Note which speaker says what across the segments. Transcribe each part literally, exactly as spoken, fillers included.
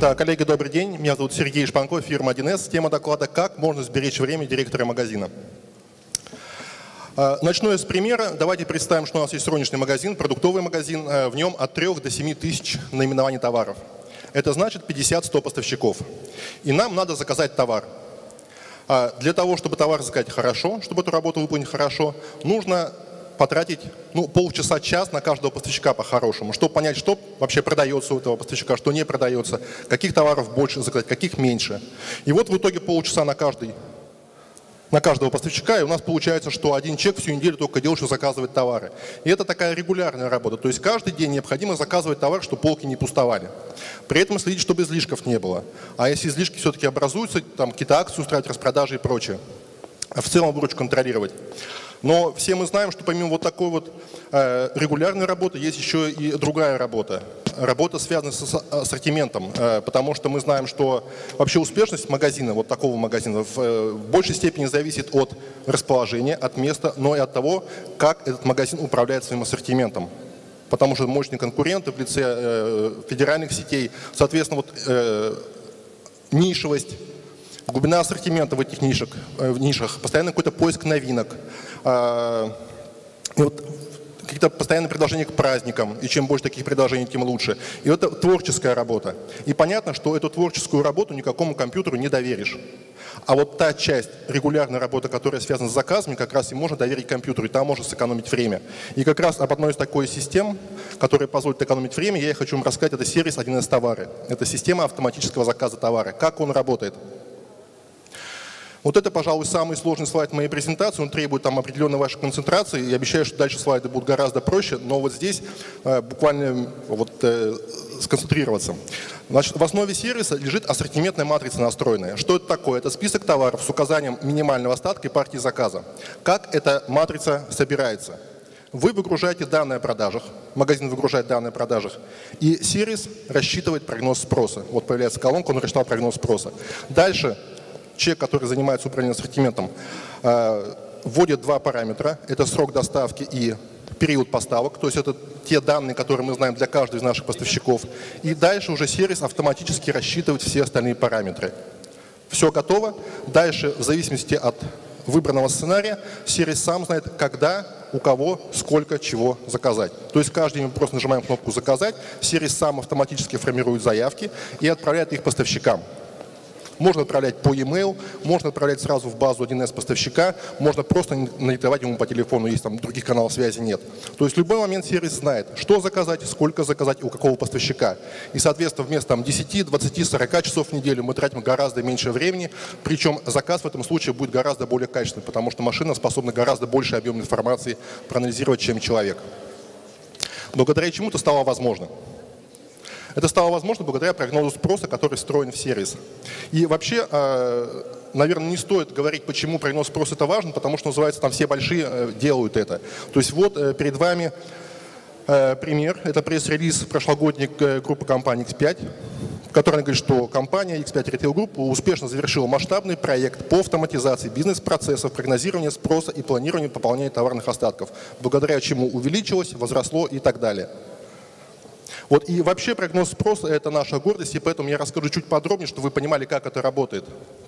Speaker 1: Да, коллеги, добрый день. Меня зовут Сергей Шпанко, фирма один эс. Тема доклада «Как можно сберечь время директора магазина». Начну я с примера. Давайте представим, что у нас есть розничный магазин, продуктовый магазин. В нем от трёх до семи тысяч наименований товаров. Это значит пятьдесят — сто поставщиков. И нам надо заказать товар. Для того, чтобы товар заказать хорошо, чтобы эту работу выполнить хорошо, нужно потратить ну, полчаса, час на каждого поставщика по-хорошему, чтобы понять, что вообще продается у этого поставщика, что не продается, каких товаров больше заказать, каких меньше. И вот в итоге полчаса на, каждый, на каждого поставщика, и у нас получается, что один человек всю неделю только делает, что заказывает товары. И это такая регулярная работа, то есть каждый день необходимо заказывать товар, чтобы полки не пустовали. При этом следить, чтобы излишков не было. А если излишки все-таки образуются, там какие-то акции устраивать, распродажи и прочее, в целом лучше контролировать. Но все мы знаем, что помимо вот такой вот э, регулярной работы есть еще и другая работа. Работа, связанная с ассортиментом, э, потому что мы знаем, что вообще успешность магазина, вот такого магазина, в, э, в большей степени зависит от расположения, от места, но и от того, как этот магазин управляет своим ассортиментом. Потому что мощные конкуренты в лице э, федеральных сетей, соответственно, вот, э, нишевость, глубина ассортимента в этих нишах, в нишах, постоянно какой-то поиск новинок, э, вот, какие-то постоянные предложения к праздникам, и чем больше таких предложений, тем лучше. И это творческая работа. И понятно, что эту творческую работу никакому компьютеру не доверишь. А вот та часть регулярной работы, которая связана с заказами, как раз и можно доверить компьютеру, и там можно сэкономить время. И как раз об одной из такой систем, которая позволит экономить время, я хочу вам рассказать, это сервис один эс товары. Это система автоматического заказа товара. Как он работает? Вот это, пожалуй, самый сложный слайд моей презентации, он требует там определенной вашей концентрации, я обещаю, что дальше слайды будут гораздо проще, но вот здесь э, буквально вот, э, сконцентрироваться. Значит, в основе сервиса лежит ассортиментная матрица настроенная. Что это такое? Это список товаров с указанием минимального остатка и партии заказа. Как эта матрица собирается? Вы выгружаете данные о продажах, магазин выгружает данные о продажах, и сервис рассчитывает прогноз спроса. Вот появляется колонка, он рассчитал прогноз спроса. Дальше человек, который занимается управлением ассортиментом, вводит два параметра. Это срок доставки и период поставок. То есть это те данные, которые мы знаем для каждого из наших поставщиков. И дальше уже сервис автоматически рассчитывает все остальные параметры. Все готово. Дальше, в зависимости от выбранного сценария, сервис сам знает, когда, у кого, сколько, чего заказать. То есть каждый день мы просто нажимаем кнопку «Заказать», сервис сам автоматически формирует заявки и отправляет их поставщикам. Можно отправлять по e-mail, можно отправлять сразу в базу один эс поставщика, можно просто надиктовать ему по телефону, если там других каналов связи нет. То есть в любой момент сервис знает, что заказать, сколько заказать, у какого поставщика. И, соответственно, вместо там, десяти, двадцати, сорока часов в неделю мы тратим гораздо меньше времени, причем заказ в этом случае будет гораздо более качественный, потому что машина способна гораздо больше объем информации проанализировать, чем человек. Благодаря чему это стало возможно. Это стало возможно благодаря прогнозу спроса, который встроен в сервис. И вообще, наверное, не стоит говорить, почему прогноз спроса это важно, потому что, называется, там все большие делают это. То есть вот перед вами пример. Это пресс-релиз прошлогодней группы компании икс пять, в которой говорит, что компания икс пять Retail Group успешно завершила масштабный проект по автоматизации бизнес-процессов, прогнозирования спроса и планирования пополнения товарных остатков, благодаря чему увеличилось, возросло и так далее. Вот и вообще прогноз спроса – это наша гордость, и поэтому я расскажу чуть подробнее, чтобы вы понимали, как это работает.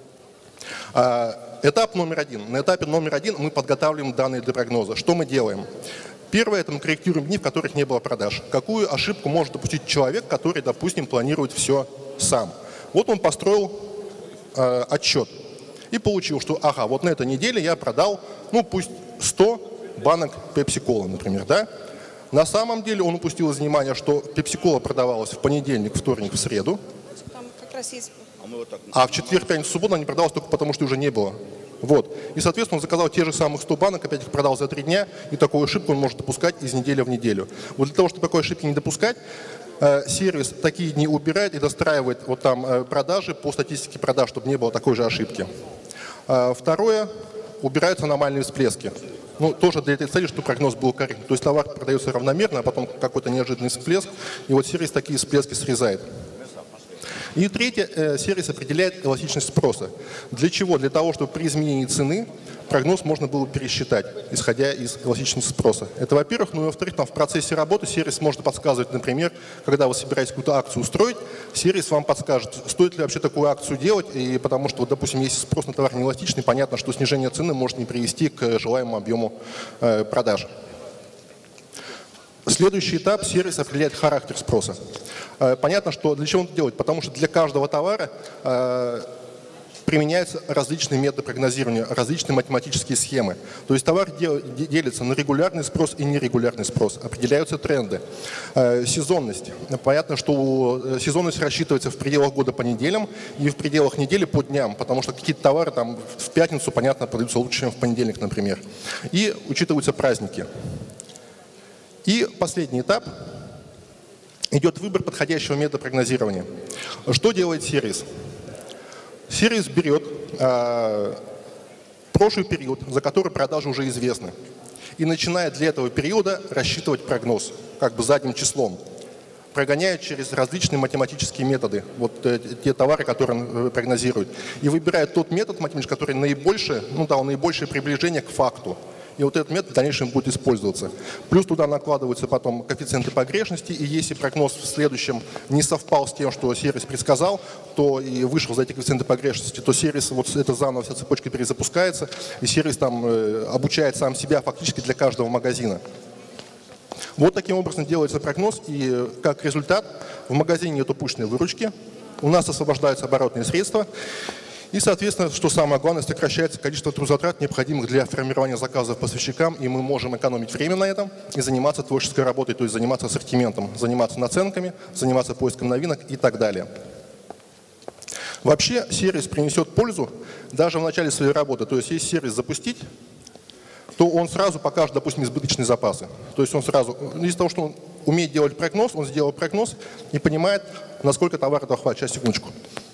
Speaker 1: Этап номер один. На этапе номер один мы подготавливаем данные для прогноза. Что мы делаем? Первое – это мы корректируем дни, в которых не было продаж. Какую ошибку может допустить человек, который, допустим, планирует все сам? Вот он построил э, отчет и получил, что ага, вот на этой неделе я продал, ну пусть сто банок пепси-колы, например, да? На самом деле он упустил из внимания, что пепси-кола продавалась в понедельник, вторник, в среду,
Speaker 2: Там как раз есть...
Speaker 1: а в четверг, пятницу, субботу она не продавалась только потому, что уже не было. Вот. И, соответственно, он заказал те же самых сто банок, опять их продал за три дня, и такую ошибку он может допускать из недели в неделю. Вот для того, чтобы такой ошибки не допускать, э, сервис такие дни убирает и достраивает вот там э, продажи по статистике продаж, чтобы не было такой же ошибки. Э, второе, убираются аномальные всплески. Ну, тоже для этой цели, чтобы прогноз был корректный. То есть товар продается равномерно, а потом какой-то неожиданный всплеск, и вот сервис такие всплески срезает. И третье, сервис определяет эластичность спроса. Для чего? Для того, чтобы при изменении цены прогноз можно было пересчитать, исходя из эластичности спроса. Это во-первых. Ну и во-вторых, там в процессе работы сервис может подсказывать, например, когда вы собираетесь какую-то акцию устроить, сервис вам подскажет, стоит ли вообще такую акцию делать, и потому что, вот, допустим, если спрос на товар неэластичный, понятно, что снижение цены может не привести к желаемому объему э, продаж. Следующий этап – сервис определяет характер спроса. Э, понятно, что для чего он это делает, потому что для каждого товара э, применяются различные методы прогнозирования, различные математические схемы. То есть товар делится на регулярный спрос и нерегулярный спрос. Определяются тренды. Сезонность. Понятно, что сезонность рассчитывается в пределах года по неделям и в пределах недели по дням, потому что какие-то товары там в пятницу, понятно, продаются лучше, чем в понедельник, например. И учитываются праздники. И последний этап. Идет выбор подходящего метода прогнозирования. Что делает сервис? Сервис берет э, прошлый период, за который продажи уже известны, и начинает для этого периода рассчитывать прогноз, как бы задним числом, прогоняет через различные математические методы, вот э, те товары, которые он прогнозирует, и выбирает тот метод математический, который наибольшее, ну да, наибольшее приближение к факту. И вот этот метод в дальнейшем будет использоваться. Плюс туда накладываются потом коэффициенты погрешности, и если прогноз в следующем не совпал с тем, что сервис предсказал, то и вышел за эти коэффициенты погрешности, то сервис, вот это заново вся цепочка перезапускается, и сервис там э, обучает сам себя фактически для каждого магазина. Вот таким образом делается прогноз, и как результат в магазине нет упущенной выручки, у нас освобождаются оборотные средства, и, соответственно, что самое главное, сокращается количество трудозатрат, необходимых для формирования заказов поставщикам, и мы можем экономить время на этом и заниматься творческой работой, то есть заниматься ассортиментом, заниматься наценками, заниматься поиском новинок и так далее. Вообще сервис принесет пользу даже в начале своей работы. То есть если сервис запустить, то он сразу покажет, допустим, избыточные запасы. То есть он сразу, из-за того, что он умеет делать прогноз, он сделал прогноз и понимает, насколько товара этого хватит. Сейчас, секундочку.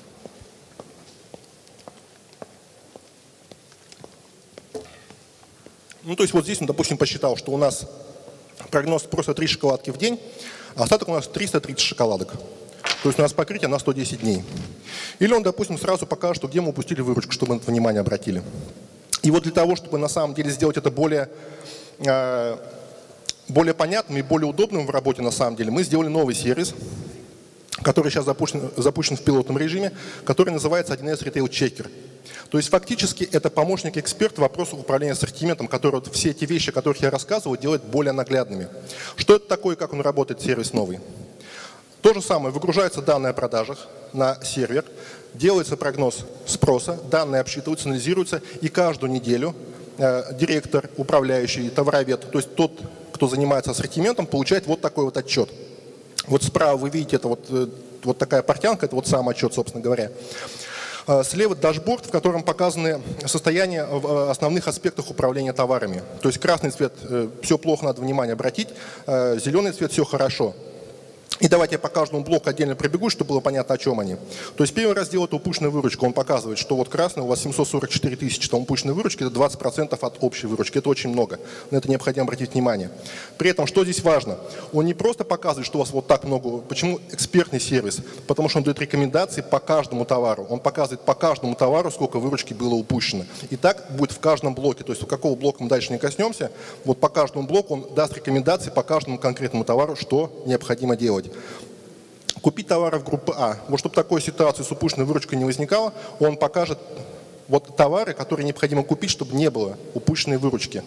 Speaker 1: Ну, то есть вот здесь он, допустим, посчитал, что у нас прогноз просто три шоколадки в день, а остаток у нас триста тридцать шоколадок. То есть у нас покрытие на сто десять дней. Или он, допустим, сразу покажет, что где мы упустили выручку, чтобы на это внимание обратили. И вот для того, чтобы на самом деле сделать это более, э, более понятным и более удобным в работе на самом деле, мы сделали новый сервис, который сейчас запущен, запущен в пилотном режиме, который называется один эс Retail Checker. То есть фактически это помощник-эксперт в вопросах управления ассортиментом, который вот все эти вещи, о которых я рассказывал, делает более наглядными. Что это такое, как он работает, сервис новый? То же самое, выгружаются данные о продажах на сервер, делается прогноз спроса, данные обсчитываются, анализируются, и каждую неделю э, директор, управляющий, товаровед, то есть тот, кто занимается ассортиментом, получает вот такой вот отчет. Вот справа вы видите, это вот, вот такая портянка, это вот сам отчет, собственно говоря. Слева дашборд, в котором показаны состояния в основных аспектах управления товарами. То есть красный цвет – все плохо, надо внимание обратить, зеленый цвет – все хорошо. И давайте я по каждому блоку отдельно пробегу, чтобы было понятно, о чем они. То есть первый раздел – это упущенная выручка. Он показывает, что вот красный у вас семьсот сорок четыре тысячи, там упущенной выручки – это двадцать процентов от общей выручки. Это очень много. На это необходимо обратить внимание. При этом, что здесь важно? Он не просто показывает, что у вас вот так много. Почему экспертный сервис? Потому что он дает рекомендации по каждому товару. Он показывает по каждому товару, сколько выручки было упущено. И так будет в каждом блоке. То есть у какого блока мы дальше не коснемся, вот по каждому блоку он даст рекомендации по каждому конкретному товару, что необходимо делать. Купить товары в группе А. Вот чтобы такой ситуации с упущенной выручкой не возникало, он покажет вот товары, которые необходимо купить, чтобы не было упущенной выручки.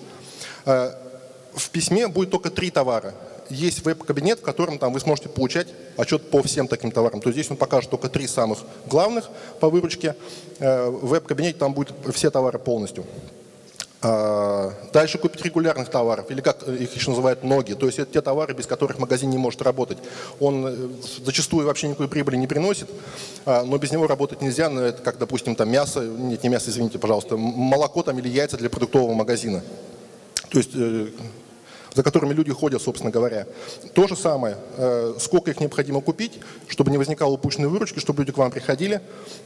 Speaker 1: В письме будет только три товара. Есть веб-кабинет, в котором там вы сможете получать отчет по всем таким товарам. То есть здесь он покажет только три самых главных по выручке. В веб-кабинете там будут все товары полностью. Дальше купить регулярных товаров, или как их еще называют, ноги. То есть это те товары, без которых магазин не может работать. Он зачастую вообще никакой прибыли не приносит, но без него работать нельзя. Но это как, допустим, там мясо, нет, не мясо, извините, пожалуйста, молоко там или яйца для продуктового магазина. То есть за которыми люди ходят, собственно говоря. То же самое, сколько их необходимо купить, чтобы не возникало упущенной выручки, чтобы люди к вам приходили.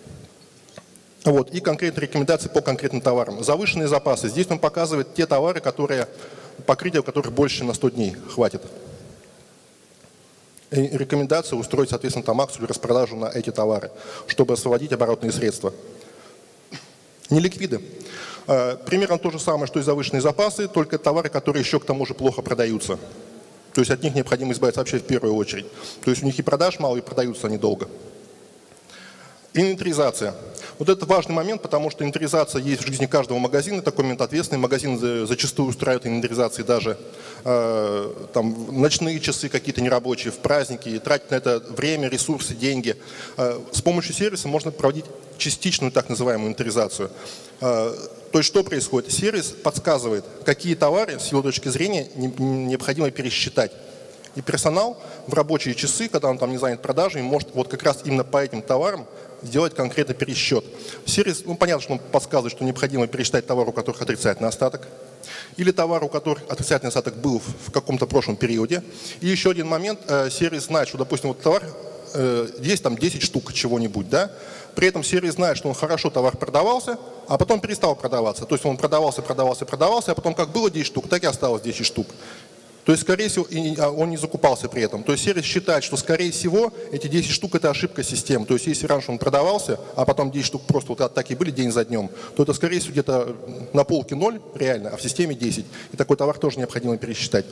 Speaker 1: Вот, и конкретные рекомендации по конкретным товарам. Завышенные запасы. Здесь он показывает те товары, которые, покрытие у которых больше, чем на сто дней хватит. И рекомендация устроить, соответственно, там акцию или распродажу на эти товары, чтобы освободить оборотные средства. Неликвиды. Примерно то же самое, что и завышенные запасы, только товары, которые еще к тому же плохо продаются. То есть от них необходимо избавиться вообще в первую очередь. То есть у них и продаж мало, и продаются они долго. Инвентаризация. Вот это важный момент, потому что инвентаризация есть в жизни каждого магазина, такой момент ответственный. Магазин зачастую устраивает инвентаризации даже э, там, ночные часы какие-то нерабочие, в праздники, и тратить на это время, ресурсы, деньги. Э, с помощью сервиса можно проводить частичную так называемую инвентаризацию. Э, то есть что происходит? Сервис подсказывает, какие товары с его точки зрения не, необходимо пересчитать. И персонал в рабочие часы, когда он там не занят продажей, может вот как раз именно по этим товарам сделать конкретный пересчет. Сервис, ну понятно, что он подсказывает, что необходимо пересчитать товар, у которых отрицательный остаток, или товар, у которых отрицательный остаток был в каком-то прошлом периоде. И еще один момент, сервис знает, что, допустим, вот товар, есть там десять штук чего-нибудь, да, при этом сервис знает, что он хорошо товар продавался, а потом перестал продаваться. То есть он продавался, продавался, продавался, а потом как было десять штук, так и осталось десять штук. То есть, скорее всего, он не закупался при этом. То есть сервис считает, что, скорее всего, эти десять штук – это ошибка системы. То есть если раньше он продавался, а потом десять штук просто вот так и были день за днем, то это, скорее всего, где-то на полке ноль реально, а в системе десять. И такой товар тоже необходимо пересчитать.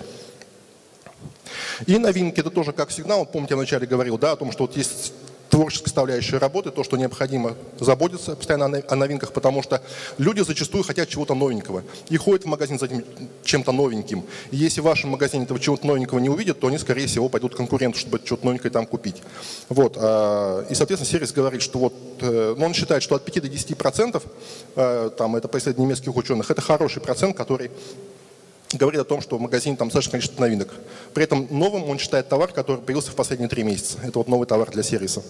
Speaker 1: И новинки – это тоже как сигнал. Помните, я вначале говорил, да, о том, что вот есть творческая составляющая работы, то, что необходимо заботиться постоянно о новинках, потому что люди зачастую хотят чего-то новенького и ходят в магазин за этим чем-то новеньким. И если в вашем магазине этого чего-то новенького не увидят, то они, скорее всего, пойдут к конкуренту, чтобы что-то новенькое там купить. Вот. И, соответственно, сервис говорит, что вот, ну, он считает, что от пяти до десяти процентов, там, это по исследованию немецких ученых, это хороший процент, который говорит о том, что в магазине там достаточно количество новинок. При этом новым он считает товар, который появился в последние три месяца. Это вот новый товар для сервиса.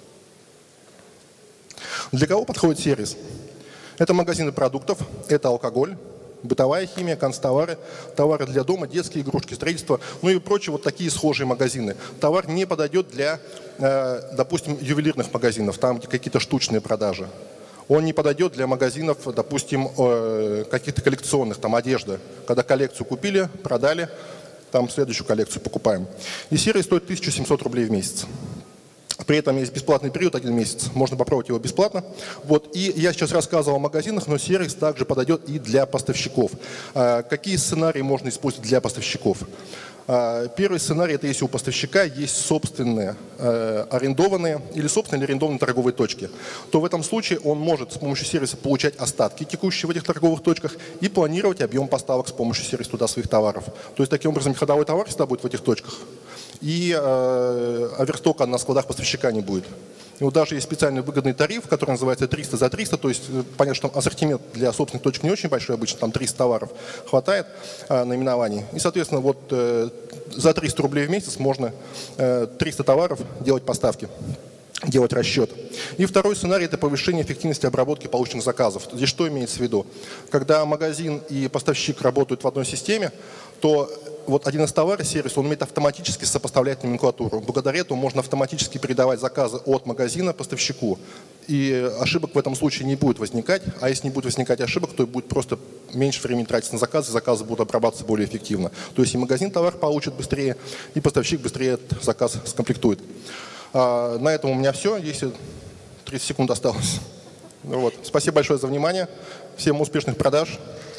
Speaker 1: Для кого подходит сервис? Это магазины продуктов, это алкоголь, бытовая химия, канцтовары, товары для дома, детские игрушки, строительство, ну и прочие вот такие схожие магазины. Товар не подойдет для, допустим, ювелирных магазинов, там где какие-то штучные продажи. Он не подойдет для магазинов, допустим, каких-то коллекционных, там одежда. Когда коллекцию купили, продали, там следующую коллекцию покупаем. И сервис стоит тысячу семьсот рублей в месяц. При этом есть бесплатный период, один месяц. Можно попробовать его бесплатно. Вот. И я сейчас рассказывал о магазинах, но сервис также подойдет и для поставщиков. Какие сценарии можно использовать для поставщиков? Первый сценарий – это если у поставщика есть собственные э, арендованные или собственные или арендованные торговые точки, то в этом случае он может с помощью сервиса получать остатки текущие в этих торговых точках и планировать объем поставок с помощью сервиса туда своих товаров. То есть таким образом ходовой товар всегда будет в этих точках, и э, оверстока на складах поставщика не будет. И вот даже есть специальный выгодный тариф, который называется триста за триста, то есть понятно, что ассортимент для собственных точек не очень большой, обычно там триста товаров хватает э, наименований. И, соответственно, вот э, за триста рублей в месяц можно э, триста товаров делать поставки, делать расчет. И второй сценарий – это повышение эффективности обработки полученных заказов. Здесь что имеется в виду? Когда магазин и поставщик работают в одной системе, то вот один из товаров, сервис, он умеет автоматически сопоставлять номенклатуру. Благодаря этому можно автоматически передавать заказы от магазина поставщику. И ошибок в этом случае не будет возникать. А если не будет возникать ошибок, то будет просто меньше времени тратиться на заказы, заказы будут обрабатываться более эффективно. То есть и магазин товар получит быстрее, и поставщик быстрее этот заказ скомплектует. А, на этом у меня все. Если тридцать секунд осталось. Вот. Спасибо большое за внимание. Всем успешных продаж.